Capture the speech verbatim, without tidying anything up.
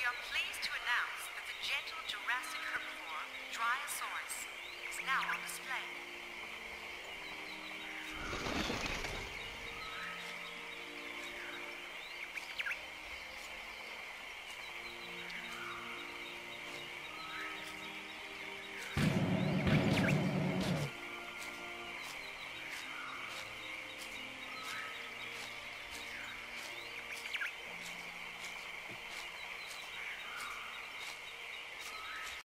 are pleased to announce that the gentle Jurassic herbivore, Dryosaurus, is now on display.